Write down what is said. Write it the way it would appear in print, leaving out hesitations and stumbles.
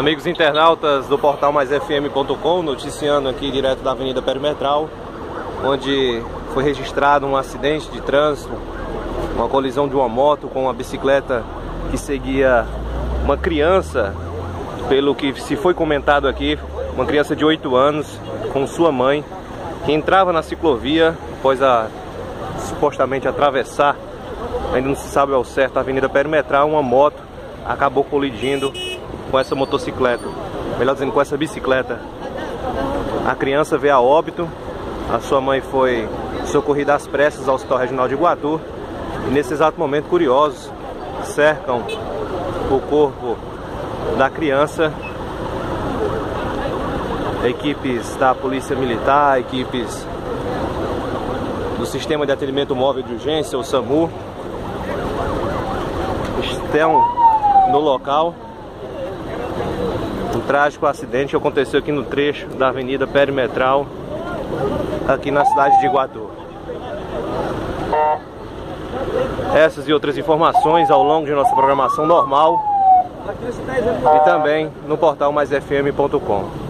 Amigos internautas do portal maisfm.com, noticiando aqui direto da Avenida Perimetral, onde foi registrado um acidente de trânsito, uma colisão de uma moto com uma bicicleta que seguia uma criança, pelo que se foi comentado aqui, uma criança de 8 anos com sua mãe, que entrava na ciclovia após supostamente atravessar, ainda não se sabe ao certo, a Avenida Perimetral. Uma moto acabou colidindo com essa motocicleta, melhor dizendo, com essa bicicleta. A criança veio a óbito, a sua mãe foi socorrida às pressas ao Hospital Regional de Iguatu, e nesse exato momento, curiosos cercam o corpo da criança. Equipes da Polícia Militar, equipes do Sistema de Atendimento Móvel de Urgência, o SAMU, estão no local. Um trágico acidente que aconteceu aqui no trecho da Avenida Perimetral, aqui na cidade de Iguatu. Essas e outras informações ao longo de nossa programação normal e também no portal maisfm.com.